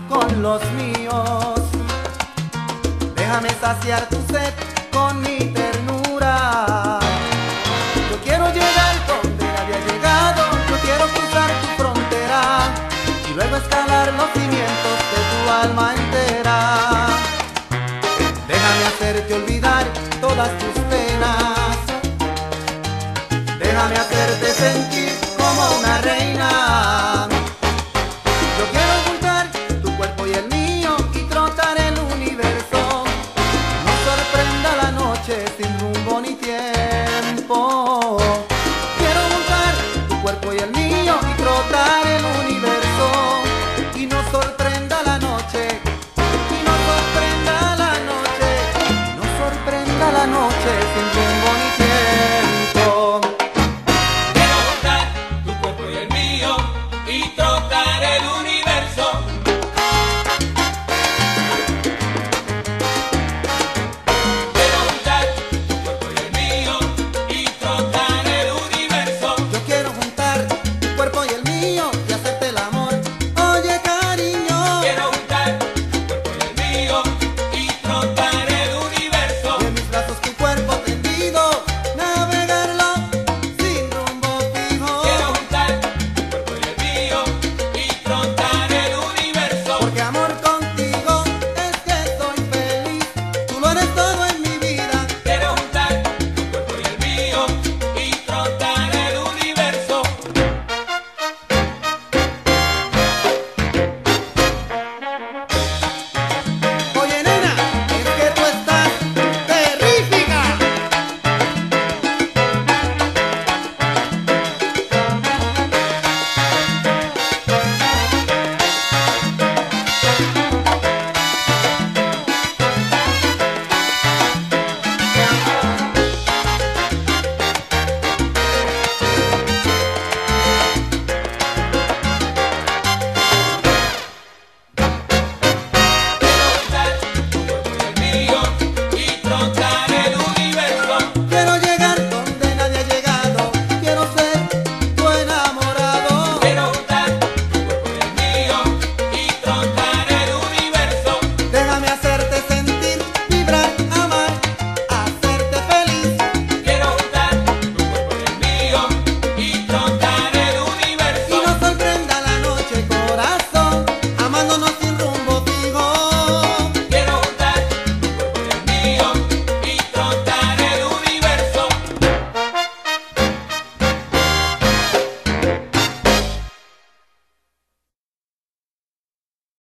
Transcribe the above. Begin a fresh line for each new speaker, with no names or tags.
con los míos. Déjame saciar tu sed con mi ternura. Yo quiero llegar donde nadie ha llegado. Yo quiero cruzar tu frontera y luego escalar los cimientos de tu alma entera. Déjame hacerte olvidar todas tus penas. Déjame hacerte sentir